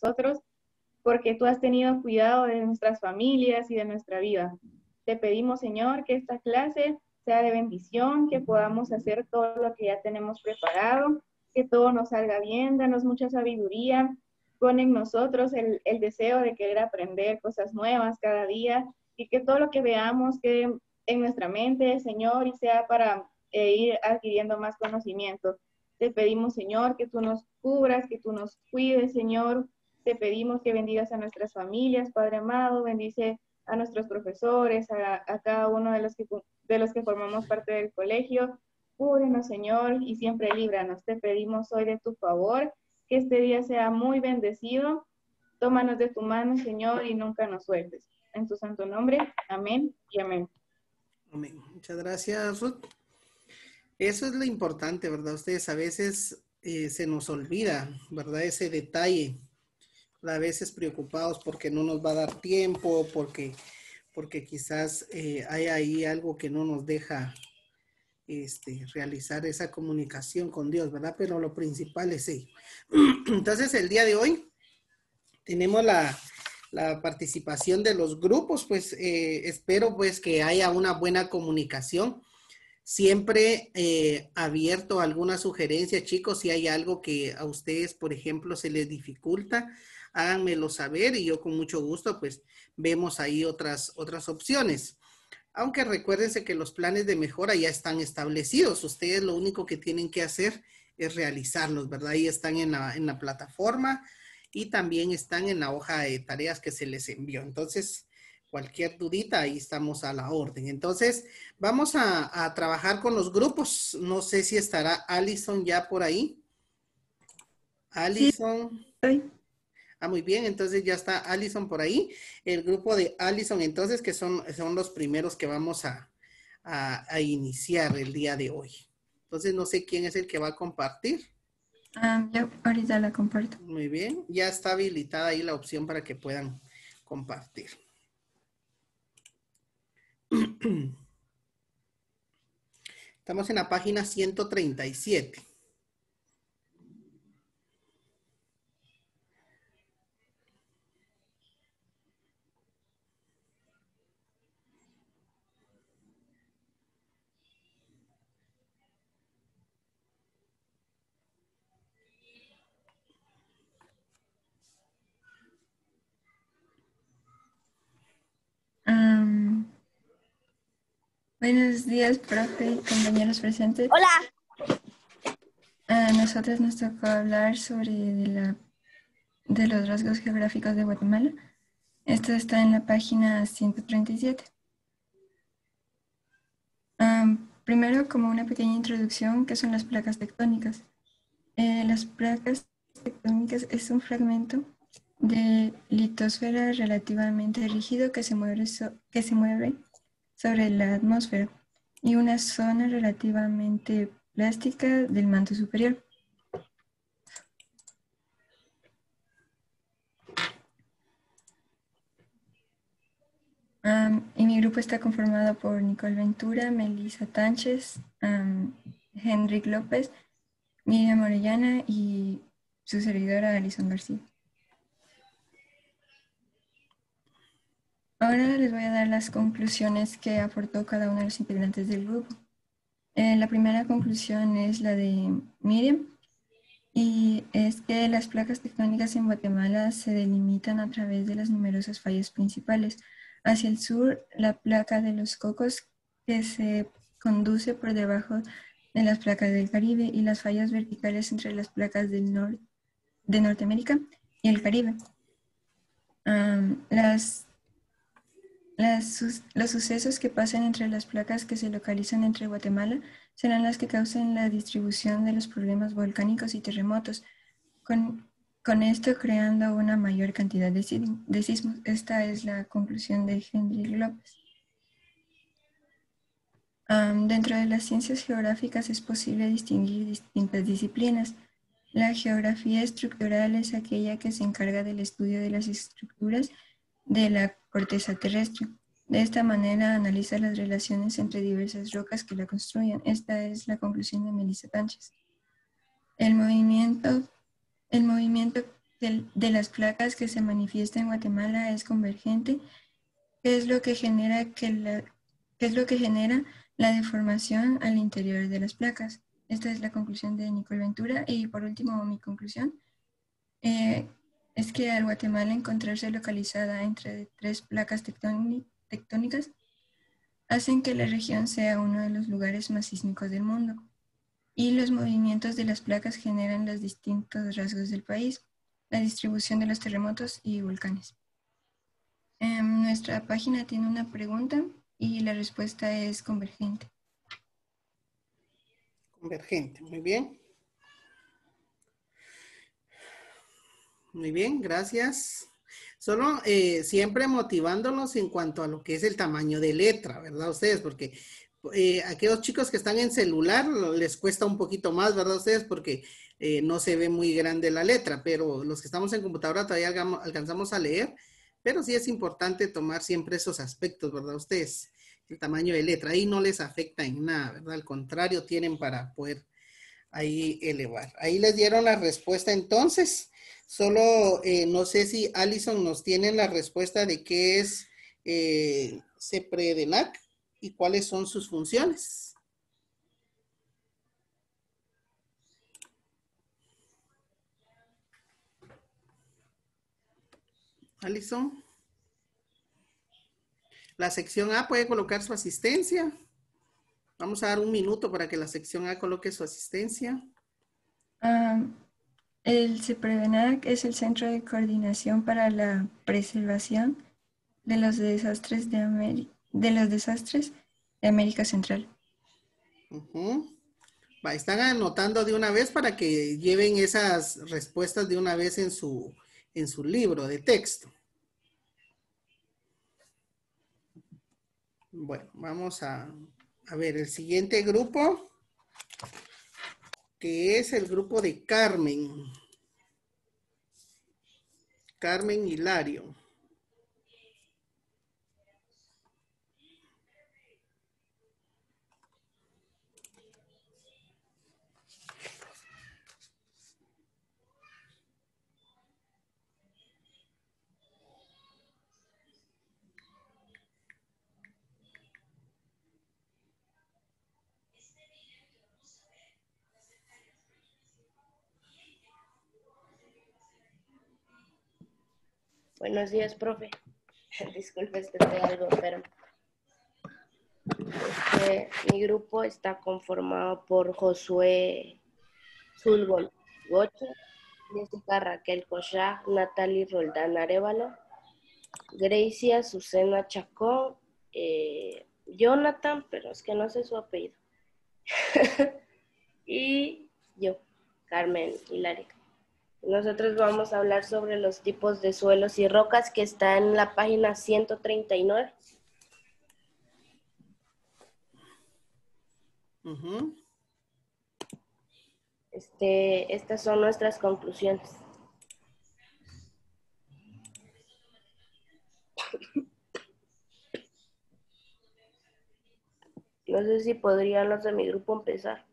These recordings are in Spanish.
nosotros, porque tú has tenido cuidado de nuestras familias y de nuestra vida. Te pedimos, Señor, que esta clase sea de bendición, que podamos hacer todo lo que ya tenemos preparado, que todo nos salga bien, danos mucha sabiduría, pon en nosotros el deseo de querer aprender cosas nuevas cada día y que todo lo que veamos quede en nuestra mente, Señor, y sea para ir adquiriendo más conocimiento. Te pedimos, Señor, que tú nos cubras, que tú nos cuides, Señor. Te pedimos que bendigas a nuestras familias, Padre amado, bendice a nuestros profesores, a cada uno de los que formamos parte del colegio. Cúbrenos, Señor, y siempre líbranos. Te pedimos hoy de tu favor, que este día sea muy bendecido. Tómanos de tu mano, Señor, y nunca nos sueltes. En tu santo nombre, amén y amén. Amén. Muchas gracias, Ruth. Eso es lo importante, ¿verdad? Ustedes a veces se nos olvida, ¿verdad? Ese detalle. A veces preocupados porque no nos va a dar tiempo, porque quizás hay ahí algo que no nos deja realizar esa comunicación con Dios, ¿verdad? Pero lo principal es sí. Entonces, el día de hoy tenemos la participación de los grupos, pues espero pues que haya una buena comunicación. Siempre abierto a alguna sugerencia, chicos, si hay algo que a ustedes, por ejemplo, se les dificulta, háganmelo saber y yo con mucho gusto pues vemos ahí otras opciones. Aunque recuérdense que los planes de mejora ya están establecidos. Ustedes lo único que tienen que hacer es realizarlos, ¿verdad? Ahí están en la plataforma y también están en la hoja de tareas que se les envió. Entonces, cualquier dudita, ahí estamos a la orden. Entonces, vamos a trabajar con los grupos. No sé si estará Alison ya por ahí. Alison. Sí. Muy bien, entonces ya está Alison por ahí. El grupo de Alison, entonces, que son los primeros que vamos a iniciar el día de hoy. Entonces, no sé quién es el que va a compartir. Yo ahorita la comparto. Muy bien, ya está habilitada ahí la opción para que puedan compartir. Estamos en la página 137. Buenos días, profe y compañeros presentes. Hola. A nosotros nos tocó hablar sobre de los rasgos geográficos de Guatemala. Esto está en la página 137. Primero, como una pequeña introducción, ¿qué son las placas tectónicas? Las placas tectónicas es un fragmento de litosfera relativamente rígido que se mueve sobre la atmósfera y una zona relativamente plástica del manto superior. Y mi grupo está conformado por Nicole Ventura, Melissa Tánchez, Henrik López, Miriam Orellana y su servidora Alison García. Ahora les voy a dar las conclusiones que aportó cada uno de los integrantes del grupo. La primera conclusión es la de Miriam, y es que las placas tectónicas en Guatemala se delimitan a través de las numerosas fallas principales. Hacia el sur, la placa de los Cocos, que se conduce por debajo de las placas del Caribe, y las fallas verticales entre las placas de Norteamérica y el Caribe. Los sucesos que pasen entre las placas que se localizan entre Guatemala serán las que causen la distribución de los problemas volcánicos y terremotos, con esto creando una mayor cantidad de sismos. Esta es la conclusión de Henrik López. Dentro de las ciencias geográficas es posible distinguir distintas disciplinas. La geografía estructural es aquella que se encarga del estudio de las estructuras de la corteza terrestre. De esta manera analiza las relaciones entre diversas rocas que la construyen. Esta es la conclusión de Melissa Tánchez. El movimiento de las placas que se manifiesta en Guatemala es convergente, que es lo que genera la deformación al interior de las placas. Esta es la conclusión de Nicole Ventura. Y por último, mi conclusión es que al Guatemala encontrarse localizada entre tres placas tectónicas hacen que la región sea uno de los lugares más sísmicos del mundo. Y los movimientos de las placas generan los distintos rasgos del país, la distribución de los terremotos y volcanes. Nuestra página tiene una pregunta y la respuesta es convergente. Convergente, muy bien. Muy bien, gracias. Solo siempre motivándolos en cuanto a lo que es el tamaño de letra, ¿verdad? Ustedes, porque aquellos chicos que están en celular les cuesta un poquito más, ¿verdad? Ustedes, porque no se ve muy grande la letra, pero los que estamos en computadora todavía alcanzamos a leer, pero sí es importante tomar siempre esos aspectos, ¿verdad? Ustedes, el tamaño de letra, ahí no les afecta en nada, ¿verdad? Al contrario, tienen para poder ahí elevar. Ahí les dieron la respuesta entonces. Solo no sé si Alison nos tiene la respuesta de qué es CEPREDENAC y cuáles son sus funciones. Alison. La sección A puede colocar su asistencia. Vamos a dar un minuto para que la sección A coloque su asistencia. El CEPREDENAC es el Centro de Coordinación para la Preservación de los Desastres de América Central. Están anotando de una vez para que lleven esas respuestas de una vez en su libro de texto. Bueno, vamos a ver el siguiente grupo, que es el grupo de Carmen. Carmen Hilario. Buenos días, profe. Disculpe, es que estoy algo enfermo. Mi grupo está conformado por Josué Zulgón Goche, Jessica Raquel Cochá, Natalie Roldán Arevalo, Gracia Azucena Chacón, Jonathan, pero es que no sé su apellido, y yo, Carmen Hilario. Nosotros vamos a hablar sobre los tipos de suelos y rocas que está en la página 139. Estas son nuestras conclusiones. No sé si podrían los de mi grupo empezar.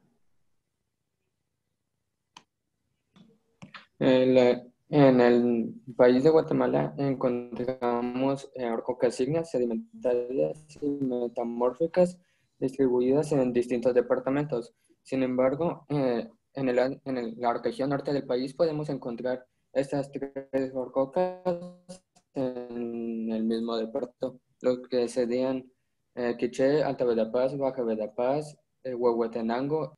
En el país de Guatemala encontramos rocas ígneas, sedimentarias y metamórficas distribuidas en distintos departamentos. Sin embargo, en la región norte del país podemos encontrar estas tres rocas en el mismo departamento, los que serían Quiché, Alta Verapaz, Baja Verapaz, Huehuetenango.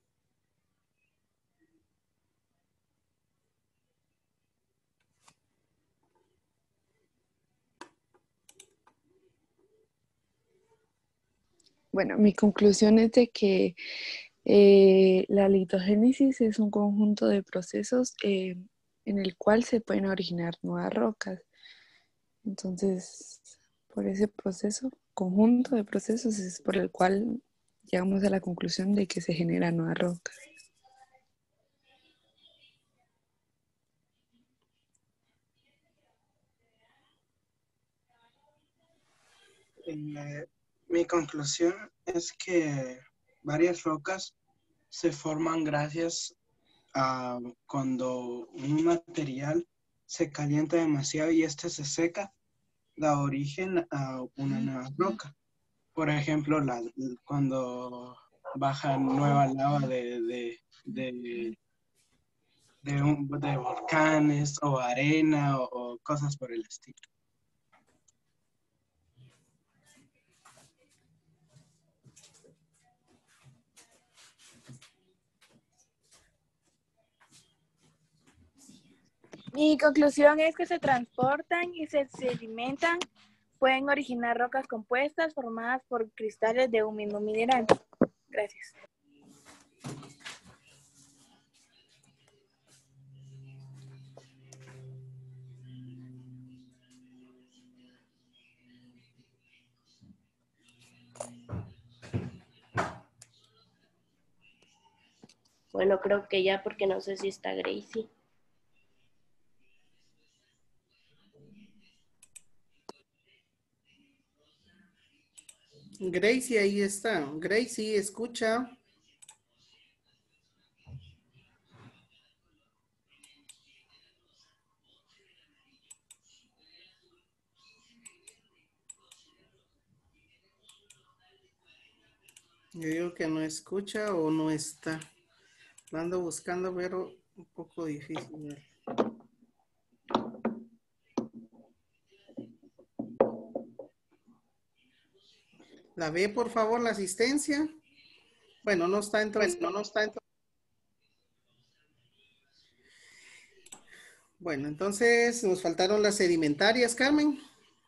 Bueno, mi conclusión es de que la litogénesis es un conjunto de procesos en el cual se pueden originar nuevas rocas. Entonces, por ese conjunto de procesos es por el cual llegamos a la conclusión de que se generan nuevas rocas. Mi conclusión es que varias rocas se forman gracias a cuando un material se calienta demasiado y esta se seca, da origen a una nueva roca. Por ejemplo, cuando baja nueva lava de volcanes o arena o cosas por el estilo. Mi conclusión es que se transportan y se sedimentan. Pueden originar rocas compuestas formadas por cristales de un mismo mineral. Gracias. Bueno, creo que ya, porque no sé si está Gracie. Gracie, ahí está. Gracie, escucha. Yo digo que no escucha o no está. Lo ando buscando, pero un poco difícil. La ve, por favor, la asistencia. Bueno, no está entonces. Bueno, entonces nos faltaron las sedimentarias, Carmen.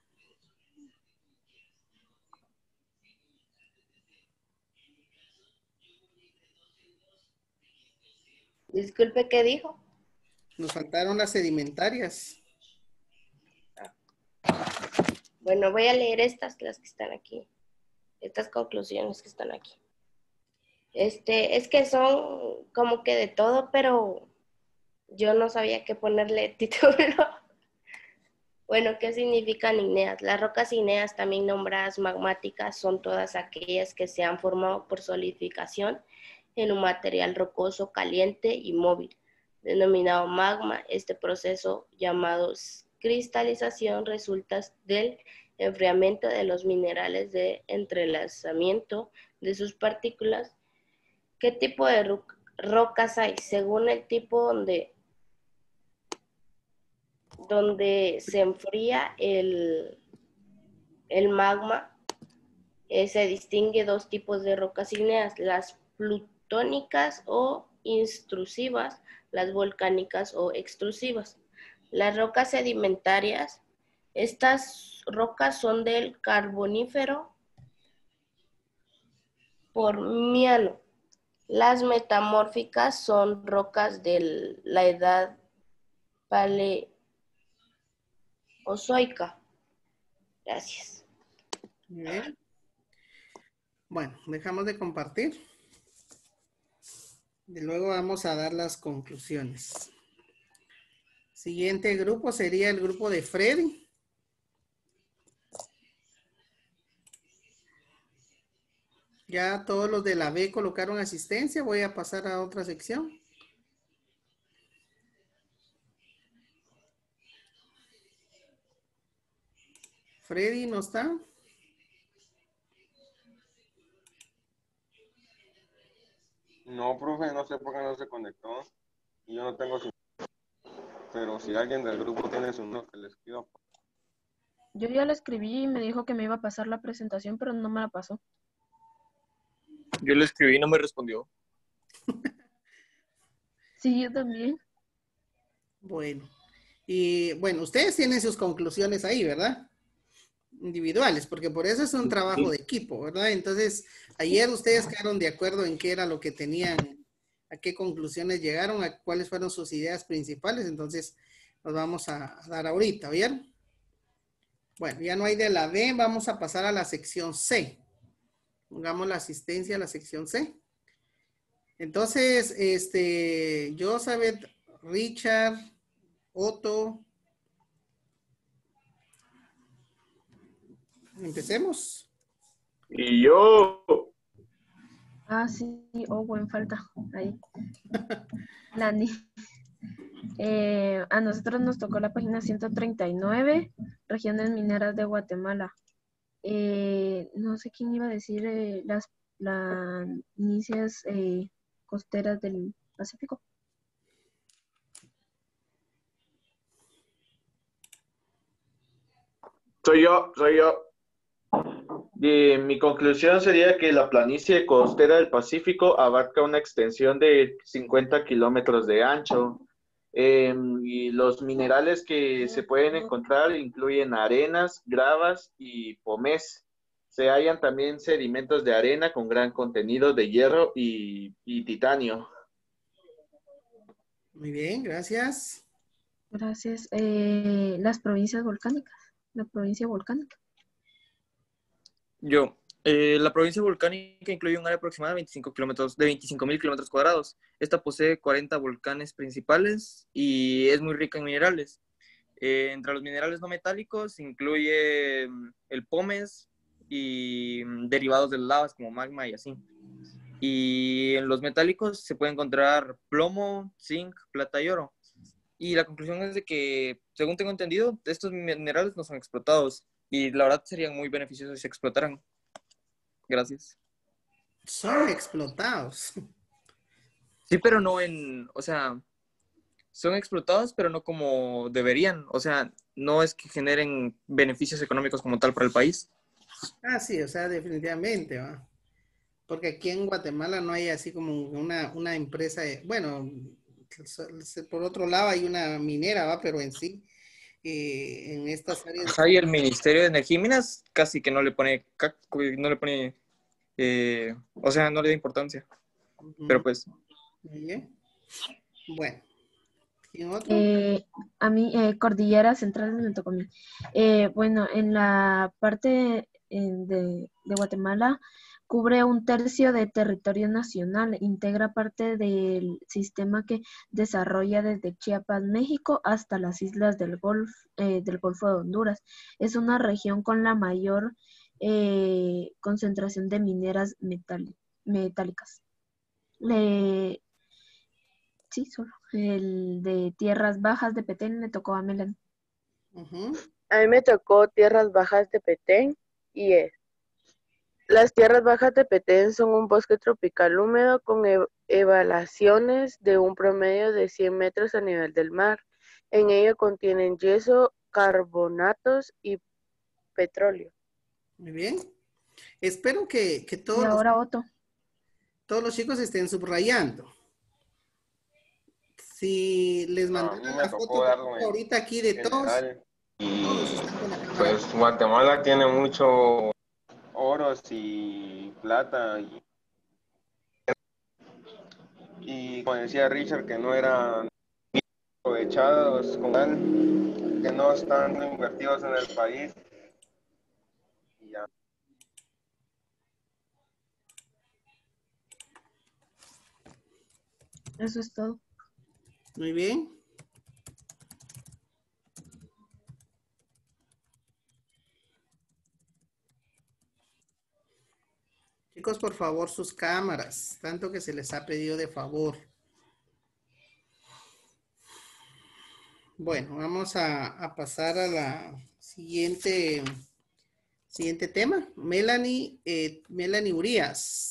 Disculpe, ¿qué dijo? Nos faltaron las sedimentarias. Bueno, voy a leer las que están aquí. Estas conclusiones que están aquí. Es que son como que de todo, pero yo no sabía qué ponerle título. Bueno, ¿qué significan ígneas? Las rocas ígneas, también nombradas magmáticas, son todas aquellas que se han formado por solidificación en un material rocoso caliente y móvil, denominado magma. Este proceso, llamado cristalización, resulta del enfriamiento de los minerales, de entrelazamiento de sus partículas. ¿Qué tipo de rocas hay? Según el tipo donde se enfría el magma, se distingue dos tipos de rocas ígneas: las plutónicas o intrusivas, las volcánicas o extrusivas. Las rocas sedimentarias, estas rocas son del Carbonífero Permiano. Las metamórficas son rocas de la edad paleozoica. Gracias. Bien. Bueno, dejamos de compartir. Y luego vamos a dar las conclusiones. Siguiente grupo sería el grupo de Freddy. Ya todos los de la B colocaron asistencia. Voy a pasar a otra sección. Freddy, ¿no está? No, profe, no sé por qué no se conectó. Yo no tengo su... Pero si alguien del grupo tiene su número, que le escriba. Yo ya le escribí y me dijo que me iba a pasar la presentación, pero no me la pasó. Yo le escribí y no me respondió. Sí, yo también. Bueno. Y bueno, ustedes tienen sus conclusiones ahí, ¿verdad? Individuales, porque por eso es un trabajo de equipo, ¿verdad? Entonces, ayer ustedes quedaron de acuerdo en qué era lo que tenían, a qué conclusiones llegaron, a cuáles fueron sus ideas principales, entonces los vamos a dar ahorita, ¿oyeron? Bueno, ya no hay de la B, vamos a pasar a la sección C. Pongamos la asistencia a la sección C. Entonces, Joseph, Richard, Otto. Empecemos. Y yo. Ah, sí, buen falta. Ahí. Nani. A nosotros nos tocó la página 139, regiones mineras de Guatemala. No sé quién iba a decir las planicies costeras del Pacífico. Soy yo. Mi conclusión sería que la planicie costera del Pacífico abarca una extensión de 50 kilómetros de ancho. Y los minerales que se pueden encontrar incluyen arenas, gravas y pómez. Se hallan también sedimentos de arena con gran contenido de hierro y titanio. Muy bien, gracias. Gracias. Las provincias volcánicas. La provincia volcánica. La provincia volcánica incluye un área aproximada de 25.000 kilómetros cuadrados. Esta posee 40 volcanes principales y es muy rica en minerales. Entre los minerales no metálicos incluye el pómez y derivados de las lavas como magma y así. Y en los metálicos se puede encontrar plomo, zinc, plata y oro. Y la conclusión es de que, según tengo entendido, estos minerales no son explotados y la verdad serían muy beneficiosos si se explotaran. Gracias. Son explotados. Sí, pero no o sea, son explotados, pero no como deberían. O sea, no es que generen beneficios económicos como tal para el país. Ah, sí, o sea, definitivamente, ¿va? Porque aquí en Guatemala no hay así como una empresa, bueno, por otro lado hay una minera, ¿va? Pero en sí, en estas áreas. Ajá, y el Ministerio de Energía y Minas casi que no le pone, o sea, no le da importancia. Pero pues. Muy bien. Bueno. ¿Quién otro? A mí, Cordillera Central me tocó a mí. Bueno, en la parte de Guatemala cubre 1/3 de territorio nacional, integra parte del sistema que desarrolla desde Chiapas, México, hasta las islas del Golfo de Honduras. Es una región con la mayor concentración de mineras metálicas. Sí, solo. El de Tierras Bajas de Petén me tocó a Melanie. A mí me tocó Tierras Bajas de Petén y las Tierras Bajas de Petén son un bosque tropical húmedo con elevaciones de un promedio de 100 metros a nivel del mar. En ello contienen yeso, carbonatos y petróleo. Muy bien. Espero que Y ahora Otto. Todos los chicos estén subrayando. Si les mandaron la foto ahorita aquí de todos están con la cámara. Pues Guatemala tiene mucho oros y plata y como decía Richard, que no eran aprovechados con él, que no están invertidos en el país. Y ya. Eso es todo. Muy bien. Chicos, por favor, sus cámaras, tanto que se les ha pedido de favor. Bueno, vamos a pasar a la siguiente tema. Melanie Urias.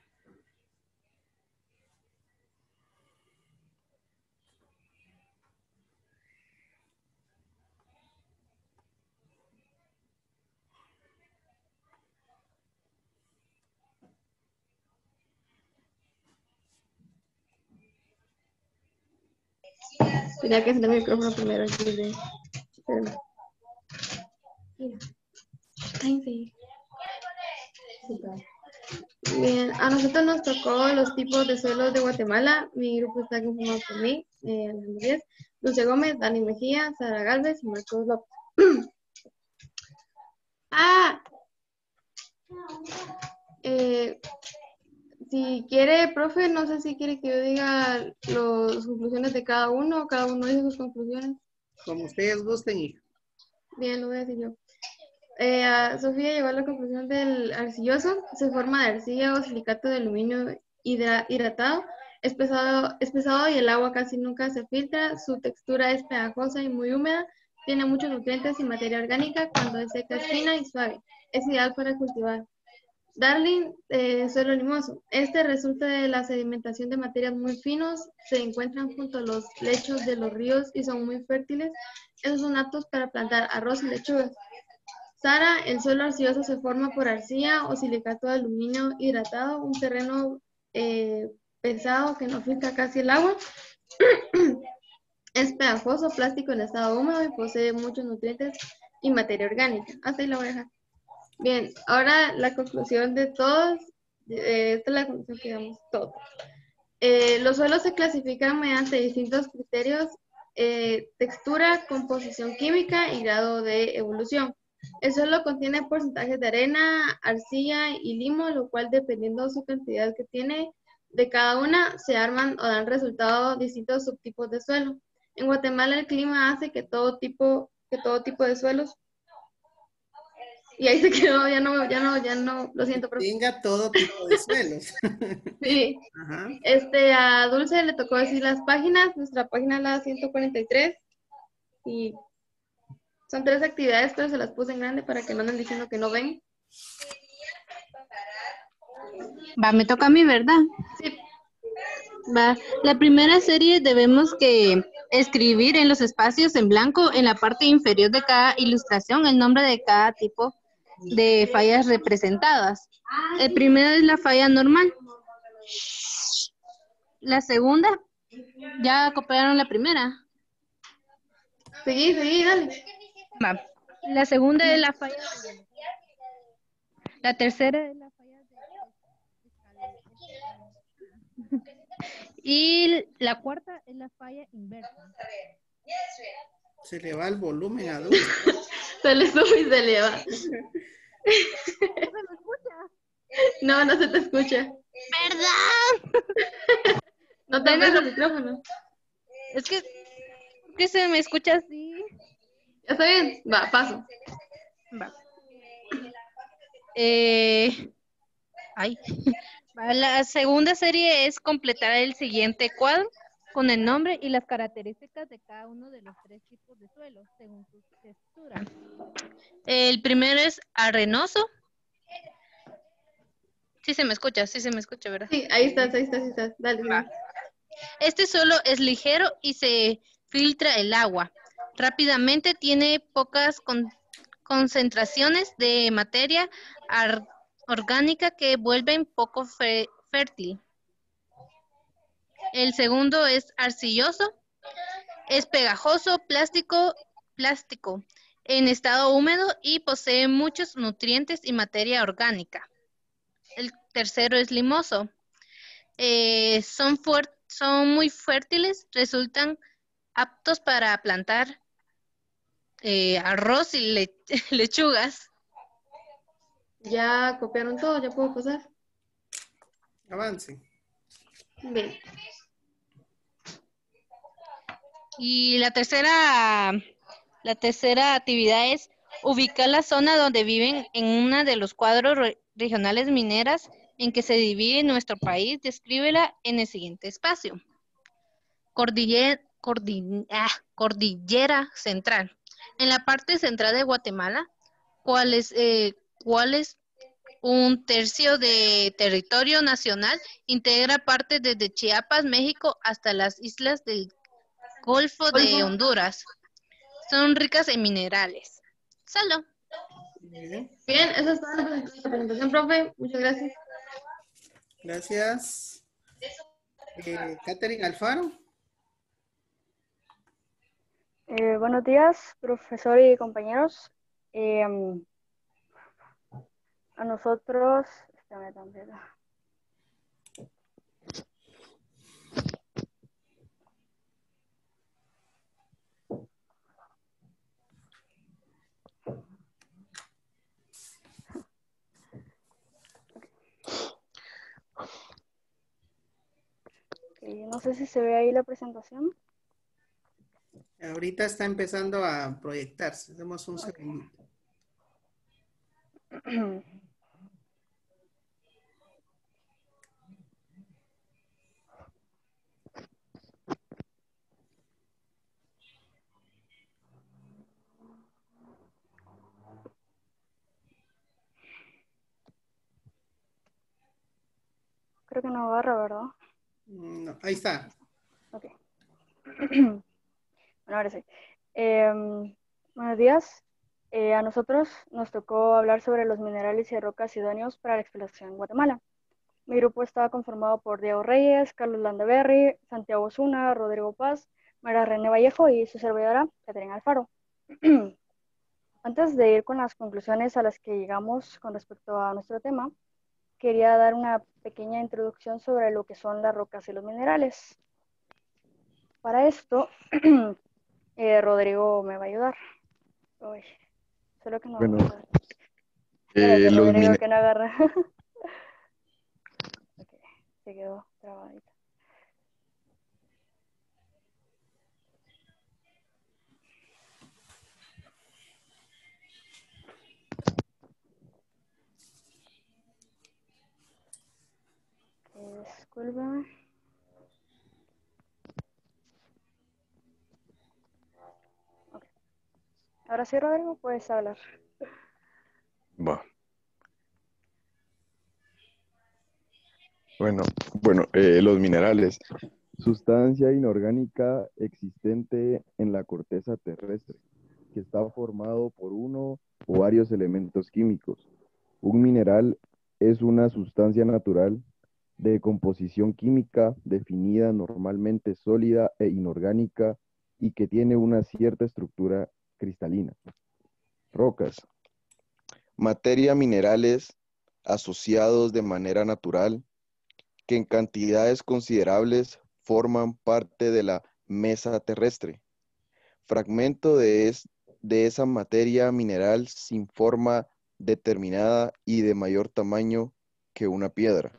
Tenía que encender el micrófono primero. Bien, a nosotros nos tocó los tipos de suelos de Guatemala. Mi grupo está conformado por mí, Andrés, Dulce Gómez, Dani Mejía, Sara Galvez y Marcos López. Si quiere, profe, no sé si quiere que yo diga las conclusiones de cada uno dice sus conclusiones. Como ustedes gusten, hija. Bien, lo voy a decir yo. Sofía llegó a la conclusión del arcilloso, se forma de arcilla o silicato de aluminio hidratado Es pesado y el agua casi nunca se filtra. Su textura es pegajosa y muy húmeda. Tiene muchos nutrientes y materia orgánica. Cuando es seca es fina y suave. Es ideal para cultivar. Darling, suelo limoso. Este resulta de la sedimentación de materias muy finos. Se encuentran junto a los lechos de los ríos y son muy fértiles. Esos son aptos para plantar arroz y lechugas. Sara, el suelo arcilloso se forma por arcilla o silicato de aluminio hidratado, un terreno pesado que no filtra casi el agua. Es pegajoso, plástico en estado húmedo y posee muchos nutrientes y materia orgánica. Hasta ahí la voy a dejar. Bien, ahora la conclusión de todos. Esta es la conclusión que damos todos. Los suelos se clasifican mediante distintos criterios: textura, composición química y grado de evolución. El suelo contiene porcentajes de arena, arcilla y limo, lo cual, dependiendo de su cantidad que tiene de cada una, se arman o dan resultado distintos subtipos de suelo. En Guatemala el clima hace que todo tipo de suelos. Y ahí se quedó, ya no, lo siento. Pero... Tenga todo tipo de suelos. Sí. Ajá. A Dulce le tocó decir las páginas. Nuestra página es la 143. Y son 3 actividades, pero se las puse en grande para que no anden diciendo que no ven. Va, me toca a mí, ¿verdad? Sí. Va. La primera serie debemos que escribir en los espacios en blanco en la parte inferior de cada ilustración el nombre de cada tipo de fallas representadas. El primero es la falla normal. La segunda, ¿ya copiaron la primera? Seguí, dale. Va. La segunda es la falla. La tercera es la falla y la cuarta es la falla inversa. Se le va el volumen a Dulce. Se le sube y se le va. No, no se te escucha. ¿Verdad? No te ves el micrófono. Es que, ¿por qué se me escucha así? ¿Ya está bien? Va, paso. Va. La segunda serie es completar el siguiente cuadro con el nombre y las características de cada uno de los 3 tipos de suelos según su textura. El primero es arenoso. Sí se me escucha, ¿verdad? Sí, ahí estás. Dale. Este suelo es ligero y se filtra el agua. Rápidamente tiene pocas concentraciones de materia orgánica que vuelven poco fértil. El segundo es arcilloso. Es pegajoso, plástico en estado húmedo y posee muchos nutrientes y materia orgánica. El tercero es limoso. Son muy fértiles, resultan aptos para plantar arroz y lechugas. Ya copiaron todo, ya puedo pasar. Avance. Bien. Y la tercera actividad es ubicar la zona donde viven en una de los cuadros regionales mineras en que se divide nuestro país. Descríbela en el siguiente espacio. Cordillera Central. En la parte central de Guatemala, ¿cuál es un tercio de territorio nacional? Integra parte desde Chiapas, México, hasta las islas del Golfo de Honduras. Son ricas en minerales. Solo. Bien, eso es toda la presentación, profe. Muchas gracias. Gracias. Catherine Alfaro. Buenos días, profesor y compañeros. A nosotros... no sé si se ve ahí la presentación. Ahorita está empezando a proyectarse. Hacemos un segundito. creo que no agarra, ¿verdad? No, ahí está. Ok. Bueno, ahora sí. Buenos días. A nosotros nos tocó hablar sobre los minerales y rocas idóneos para la explotación en Guatemala. Mi grupo estaba conformado por Diego Reyes, Carlos Landaberry, Santiago Osuna, Rodrigo Paz, María René Vallejo y su servidora, Caterina Alfaro. Antes de ir con las conclusiones a las que llegamos con respecto a nuestro tema, quería dar una pequeña introducción sobre lo que son las rocas y los minerales. Para esto, Rodrigo me va a ayudar. Uy, solo que no Bueno, agarra. Espérate, Rodrigo, que no agarra. Ok, se quedó trabadito. Disculpa. Okay. Ahora sí, Rodrigo, puedes hablar. Va. Bueno, los minerales. Sustancia inorgánica existente en la corteza terrestre, que está formado por uno o varios elementos químicos. Un mineral es una sustancia natural de composición química definida normalmente sólida e inorgánica y que tiene una cierta estructura cristalina. Rocas. Materia minerales asociados de manera natural que en cantidades considerables forman parte de la mesa terrestre. Fragmento de esa materia mineral sin forma determinada y de mayor tamaño que una piedra.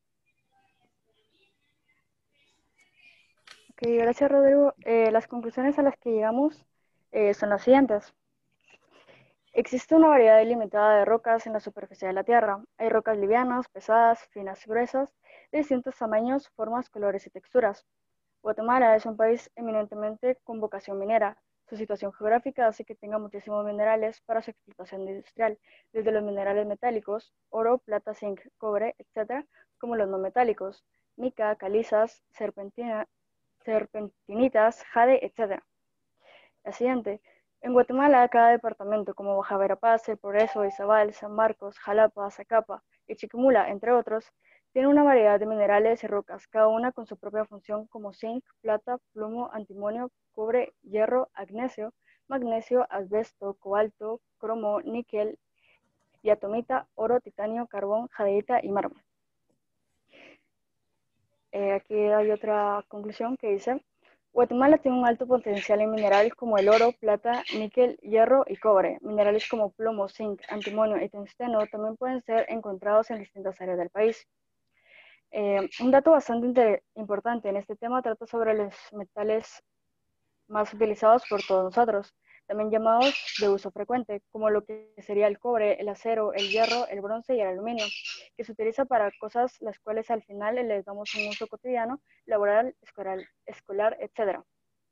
Ok, gracias, Rodrigo. Las conclusiones a las que llegamos son las siguientes. Existe una variedad ilimitada de rocas en la superficie de la Tierra. Hay rocas livianas, pesadas, finas y gruesas, de distintos tamaños, formas, colores y texturas. Guatemala es un país eminentemente con vocación minera. Su situación geográfica hace que tenga muchísimos minerales para su explotación industrial, desde los minerales metálicos, oro, plata, zinc, cobre, etc., como los no metálicos, mica, calizas, serpentinitas, jade, etc. La siguiente. En Guatemala, cada departamento como Baja Verapaz, El Progreso, Izabal, San Marcos, Jalapa, Zacapa y Chiquimula, entre otros, tiene una variedad de minerales y rocas, cada una con su propia función como zinc, plata, plomo, antimonio, cobre, hierro, magnesio, asbesto, cobalto, cromo, níquel, diatomita, oro, titanio, carbón, jadeita y mármol. Aquí hay otra conclusión que dice: Guatemala tiene un alto potencial en minerales como el oro, plata, níquel, hierro y cobre. Minerales como plomo, zinc, antimonio y tungsteno también pueden ser encontrados en distintas áreas del país. Un dato bastante importante en este tema trata sobre los metales más utilizados por todos nosotros, también llamados de uso frecuente, como lo que sería el cobre, el acero, el hierro, el bronce y el aluminio, que se utiliza para cosas las cuales al final les damos un uso cotidiano, laboral, escolar, etc.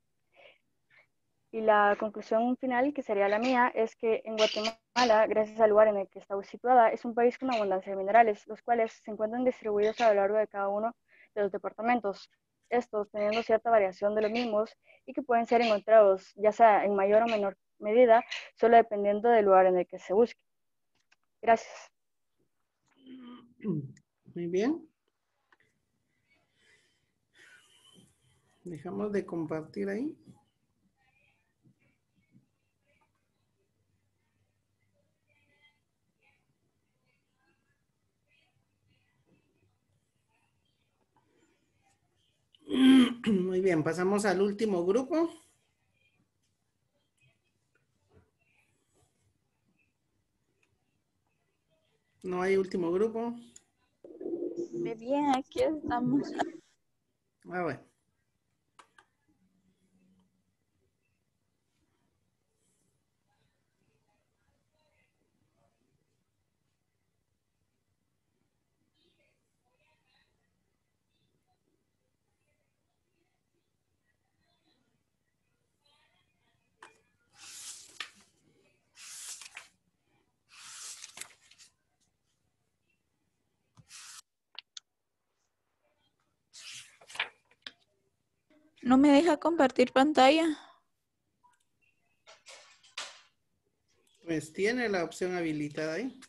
Y la conclusión final, que sería la mía, es que en Guatemala, gracias al lugar en el que está situada, es un país con abundancia de minerales, los cuales se encuentran distribuidos a lo largo de cada uno de los departamentos, estos teniendo cierta variación de los mismos y que pueden ser encontrados ya sea en mayor o menor medida, solo dependiendo del lugar en el que se busque. Gracias. Muy bien. Dejamos de compartir ahí. Muy bien, pasamos al último grupo. No hay último grupo. Bien, aquí estamos. Ah, bueno. No me deja compartir pantalla. Pues tiene la opción habilitada ahí.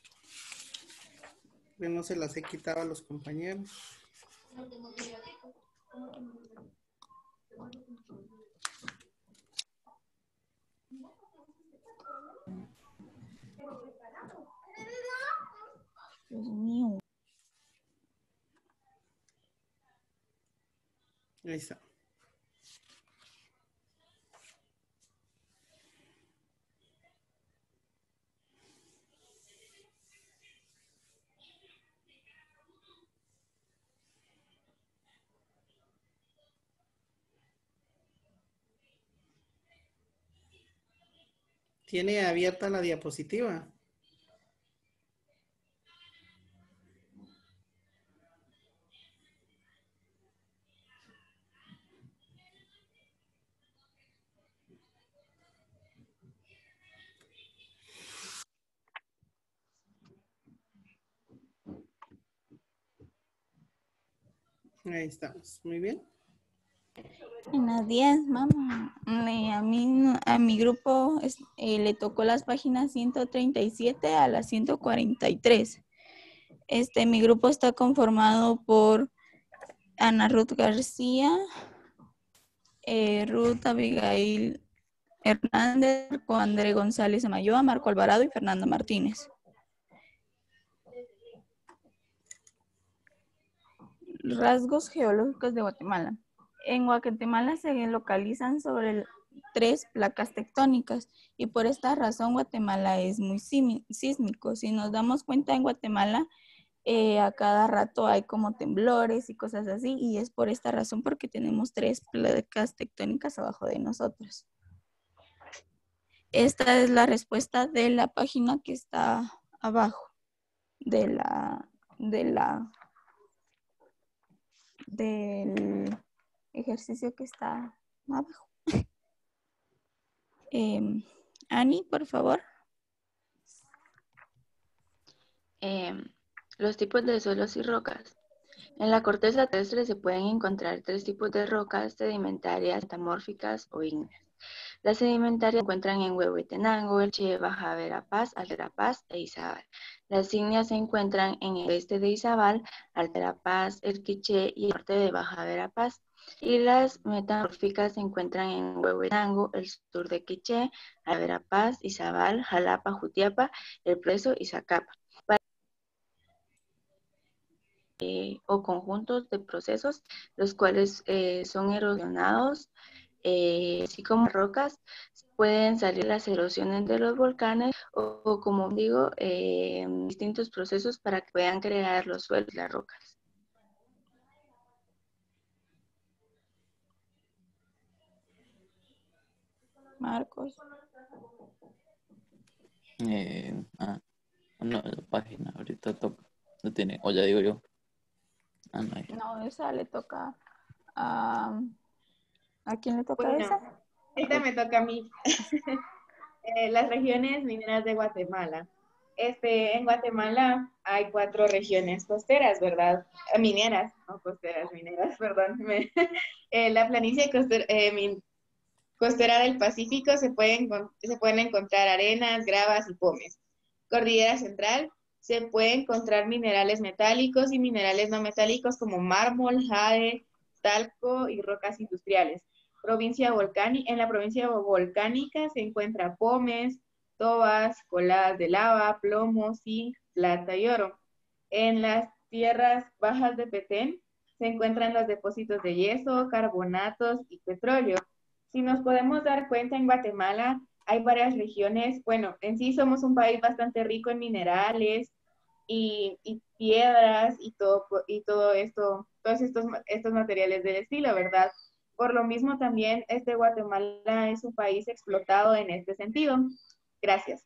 Yo no se las he quitado a los compañeros. Dios mío. Ahí está. Tiene abierta la diapositiva. Ahí estamos. Muy bien. En las 10, mamá. A mí, a mi grupo le tocó las páginas 137 a las 143. Mi grupo está conformado por Ana Ruth García, Ruth Abigail Hernández, Marco André González Amayoa, Marco Alvarado y Fernando Martínez. Rasgos geológicos de Guatemala. En Guatemala se localizan sobre 3 placas tectónicas y por esta razón Guatemala es muy sísmico. Si nos damos cuenta, en Guatemala a cada rato hay como temblores y cosas así, y es por esta razón porque tenemos 3 placas tectónicas abajo de nosotros. Esta es la respuesta de la página que está abajo del ejercicio que está abajo. Ani, por favor. Los tipos de suelos y rocas. En la corteza terrestre se pueden encontrar 3 tipos de rocas sedimentarias, metamórficas o ígneas. Las sedimentarias se encuentran en Huehuetenango, Elche, Baja Verapaz, Alta Verapaz e Izabal. Las ígneas se encuentran en el oeste de Izabal, Alta Verapaz, El Quiché y el norte de Baja Verapaz. Y las metamórficas se encuentran en Huehuetenango, el sur de Quiché, Alta Verapaz, Izabal, Jalapa, Jutiapa, El Preso y Zacapa. O conjuntos de procesos, los cuales son erosionados, así como rocas, pueden salir las erosiones de los volcanes o como digo, distintos procesos para que puedan crear los suelos y las rocas. Marcos. No, la página ahorita toca. No tiene, o ya digo yo. No hay. No, esa le toca a... ¿A quién le toca Bueno, esa? esta me toca a mí. Las regiones mineras de Guatemala. En Guatemala hay 4 regiones costeras, ¿verdad? Mineras, no costeras, mineras, perdón. La planicie costera del Pacífico se pueden encontrar arenas, gravas y pomes. Cordillera Central se pueden encontrar minerales metálicos y minerales no metálicos como mármol, jade, talco y rocas industriales. En la provincia volcánica se encuentra pomes, tobas, coladas de lava, plomo, zinc, plata y oro. En las tierras bajas de Petén se encuentran los depósitos de yeso, carbonatos y petróleo. Si nos podemos dar cuenta, en Guatemala hay varias regiones. Bueno, en sí somos un país bastante rico en minerales y piedras y todo esto, todos estos materiales del estilo, ¿verdad? Por lo mismo también Guatemala es un país explotado en este sentido. Gracias.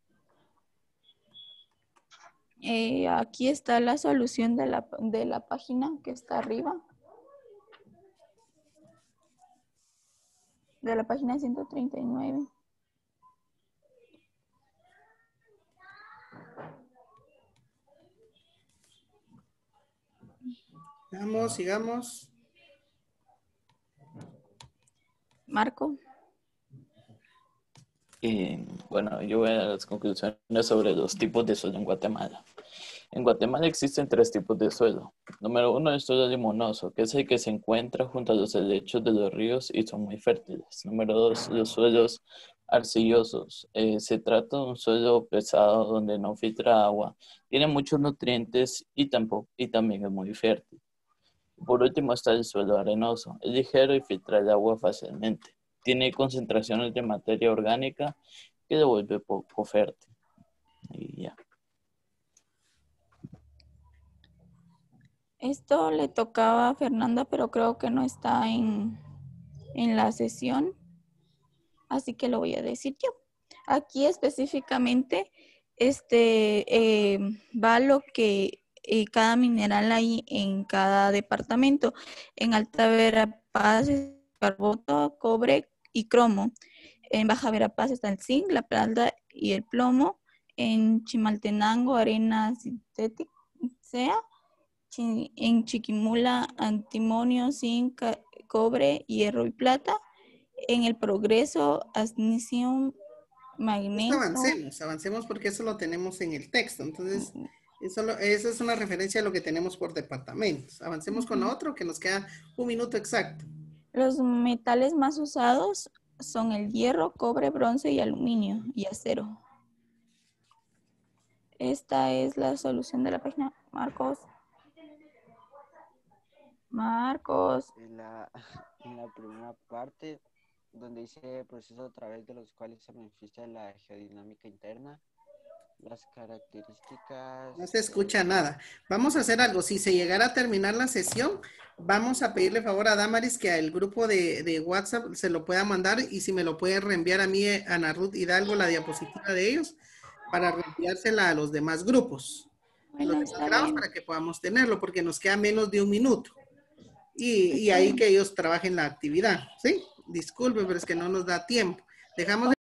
Aquí está la solución de la página que está arriba. De la página 139. Sigamos. Marco. Bueno, yo voy a las conclusiones sobre los tipos de suelo en Guatemala. En Guatemala existen 3 tipos de suelo. Número 1, el suelo limonoso, que es el que se encuentra junto a los helechos de los ríos y son muy fértiles. Número 2, los suelos arcillosos. Se trata de un suelo pesado donde no filtra agua, tiene muchos nutrientes y también es muy fértil. Por último está el suelo arenoso. Es ligero y filtra el agua fácilmente. Tiene concentraciones de materia orgánica que lo vuelve poco fértil. Y ya. Esto le tocaba a Fernanda, pero creo que no está en la sesión, así que lo voy a decir yo. Aquí específicamente va lo que cada mineral hay en cada departamento. En Alta Verapaz es carbono, cobre y cromo. En Baja Verapaz está el zinc, la plata y el plomo. En Chimaltenango, arena sintética, en Chiquimula, antimonio, zinc, cobre, hierro y plata. En el Progreso, aluminio, magnesio. Avancemos porque eso lo tenemos en el texto. Entonces, esa es una referencia a lo que tenemos por departamentos. Avancemos con otro que nos queda 1 minuto exacto. Los metales más usados son el hierro, cobre, bronce y aluminio y acero. Esta es la solución de la página. Marcos. En la primera parte, donde dice procesos a través de los cuales se beneficia la geodinámica interna, las características... No se escucha nada. Vamos a hacer algo. Si se llegara a terminar la sesión, vamos a pedirle favor a Damaris que al grupo de WhatsApp se lo pueda mandar y si me lo puede reenviar a mí, Ana Ruth Hidalgo, la diapositiva de ellos, para reenviársela a los demás grupos. Bueno, para que podamos tenerlo, porque nos queda menos de 1 minuto. Y ahí que ellos trabajen la actividad, ¿sí? Disculpe, pero es que no nos da tiempo. Dejamos